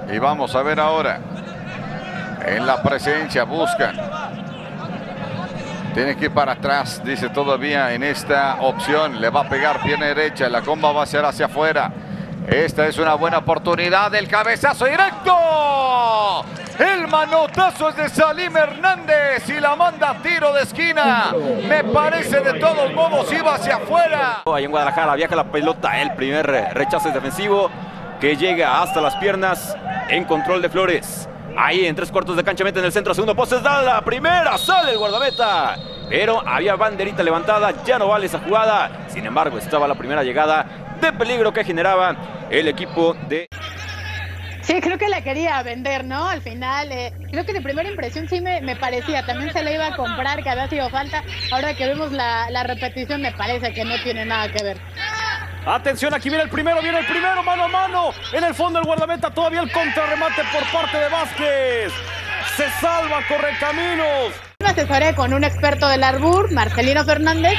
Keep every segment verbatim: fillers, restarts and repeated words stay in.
Y vamos a ver ahora. En la presencia buscan. Tiene que ir para atrás, dice todavía en esta opción. Le va a pegar pierna derecha. La comba va a ser hacia afuera. Esta es una buena oportunidad. El cabezazo directo. El manotazo es de Salim Hernández y la manda a tiro de esquina. Me parece de todos modos iba hacia afuera. Ahí en Guadalajara viaja la pelota. El primer rechazo defensivo que llega hasta las piernas en control de Flores. Ahí en tres cuartos de cancha mete en el centro, segundo poste, da la primera, sale el guardameta. Pero había banderita levantada, ya no vale esa jugada. Sin embargo, estaba la primera llegada de peligro que generaba el equipo de... Sí, creo que la quería vender, ¿no? Al final, eh, creo que de primera impresión sí me, me parecía. También se la iba a comprar, que había sido falta. Ahora que vemos la, la repetición, me parece que no tiene nada que ver. Atención, aquí viene el primero, viene el primero, mano a mano. En el fondo el guardameta, todavía el contrarremate por parte de Vázquez. Se salva Correcaminos. Me asesoré con un experto del Arbur, Marcelino Fernández.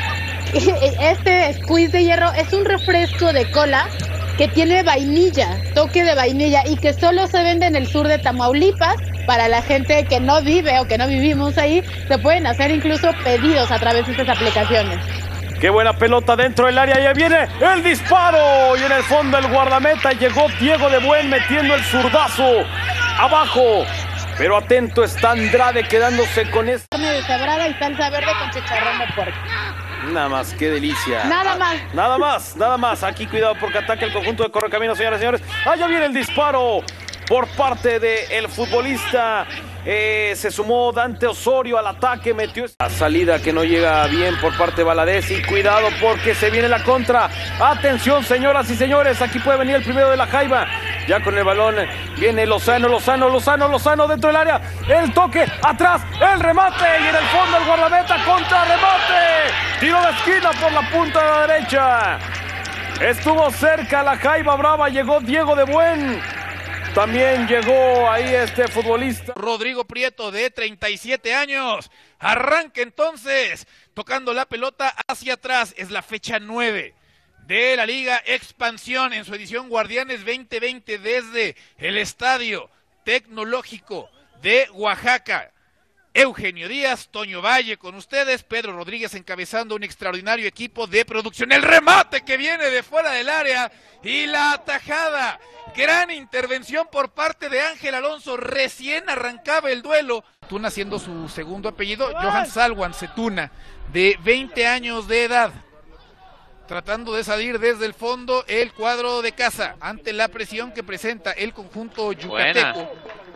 Este squeeze de hierro es un refresco de cola que tiene vainilla, toque de vainilla, y que solo se vende en el sur de Tamaulipas. Para la gente que no vive o que no vivimos ahí, se pueden hacer incluso pedidos a través de estas aplicaciones. Qué buena pelota dentro del área, y ahí viene el disparo, y en el fondo el guardameta, llegó Diego de Buen metiendo el zurdazo abajo, pero atento está Andrade quedándose con esta carne deshebrada y salsa verde con chicharrón de puerco. Nada más, qué delicia. Nada más. Ah, nada más, nada más. Aquí cuidado porque ataca el conjunto de Correcaminos, señoras y señores. Allá viene el disparo por parte del futbolista. Eh, se sumó Dante Osorio al ataque, metió la salida que no llega bien por parte de Valadez, y cuidado porque se viene la contra. Atención, señoras y señores, aquí puede venir el primero de la Jaiba. Ya con el balón viene Lozano, Lozano, Lozano, Lozano dentro del área. El toque, atrás, el remate, y en el fondo el guardameta contra remate. Tiro de esquina por la punta de la derecha. Estuvo cerca la Jaiba Brava, llegó Diego de Buen. También llegó ahí este futbolista. Rodrigo Prieto, de treinta y siete años. Arranca entonces, tocando la pelota hacia atrás. Es la fecha nueve de la Liga Expansión en su edición Guardianes veinte veinte desde el Estadio Tecnológico de Oaxaca. Eugenio Díaz, Toño Valle con ustedes, Pedro Rodríguez encabezando un extraordinario equipo de producción. El remate que viene de fuera del área y la atajada. Gran intervención por parte de Ángel Alonso, recién arrancaba el duelo. Tuna siendo su segundo apellido, Johan Salwan Setuna, de veinte años de edad. Tratando de salir desde el fondo el cuadro de casa, ante la presión que presenta el conjunto yucateco. Buena.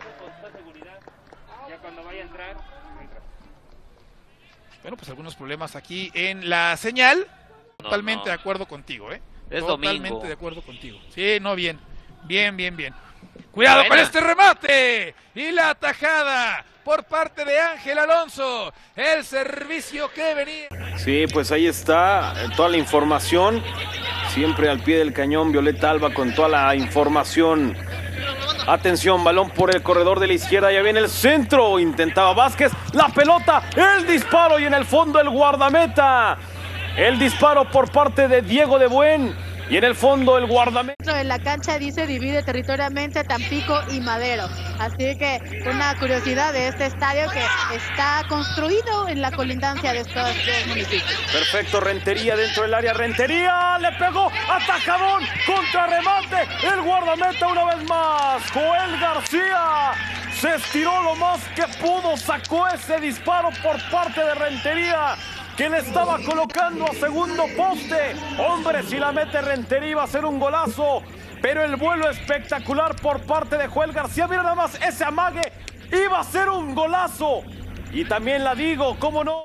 Bueno, pues algunos problemas aquí en la señal. Totalmente no, no. de acuerdo contigo, ¿eh? Es Totalmente domingo. de acuerdo contigo. Sí, no, bien. Bien, bien, bien. Cuidado Buena. con este remate. Y la atajada por parte de Ángel Alonso. El servicio que venía. Sí, pues ahí está toda la información. Siempre al pie del cañón, Violeta Alba con toda la información. Atención, balón por el corredor de la izquierda, ya viene el centro, intentaba Vázquez, la pelota, el disparo, y en el fondo el guardameta. El disparo por parte de Diego de Buen, y en el fondo el guardameta. Dentro de la cancha dice divide territorialmente Tampico y Madero. Así que una curiosidad de este estadio que está construido en la colindancia de estos dos municipios. Perfecto, Rentería dentro del área, Rentería, le pegó, atajadón, contrarremate, el guardameta una vez más, Joel García, se estiró lo más que pudo, sacó ese disparo por parte de Rentería, que le estaba colocando a segundo poste. Hombre, si la mete Rentería iba a ser un golazo, pero el vuelo espectacular por parte de Joel García. Mira nada más ese amague, iba a ser un golazo. Y también la digo, cómo no.